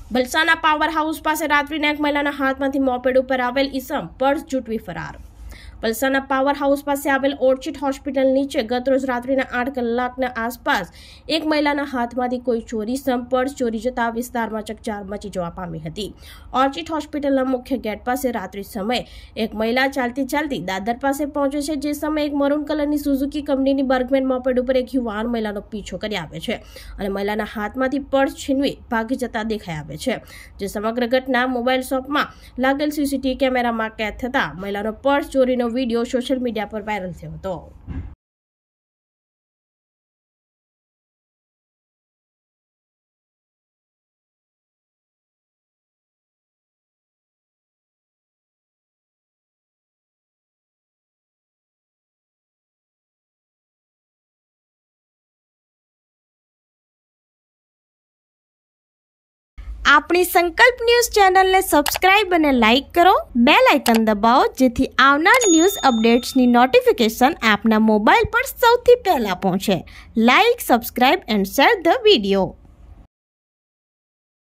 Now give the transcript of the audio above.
વલસાડના power house પાસે રાત્રિના એક મહિલાના હાથમાંથી મોપેડ ઉપર આવેલ ઈસમ પર્સ જૂટવી ફરાર। વલસાડના પાવર હાઉસ પાસે આવેલ ઓર્ચિડ હોસ્પિટલ નીચે ગતરોજ રાત્રિના 8 કલાકના આસપાસ એક મહિલાના હાથમાંથી કોઈ ચોરી પર્સ ચોરી જતા વિસ્તારમાં ચકચાર મચી જવા પામી હતી। ઓર્ચિડ હોસ્પિટલના મુખ્ય ગેટ પાસે રાત્રિ સમયે એક મહિલા ચાલતી ચાલતી દાદર પાસે પહોંચે છે। જે સમયે એક મરૂન કલરની સુઝુકી કંપનીની બર્ગમેન મોપેડ ઉપર એક યુવાન મહિલાનો પીછો કરી આવે છે અને મહિલાના હાથમાંથી પર્સ છીનવી ભાગી જતા દેખાઈ આવે છે। જે સમગ્ર ઘટના મોબાઈલ શોપમાં લાગેલ સીસીટીવી કેમેરામાં કેદ થતા મહિલાનો પર્સ ચોરીનો वीडियो सोशल मीडिया पर वायरल थयो हतो। આપણી સંકલ્પ ન્યૂઝ ચેનલને સબસ્ક્રાઇબ અને લાઇક કરો, બેલ આઇકન દબાવો જેથી આવનાર ન્યૂઝ અપડેટ્સની નોટિફિકેશન આપના મોબાઈલ પર સૌથી પહેલા પહોંચે। Like, subscribe and share the video.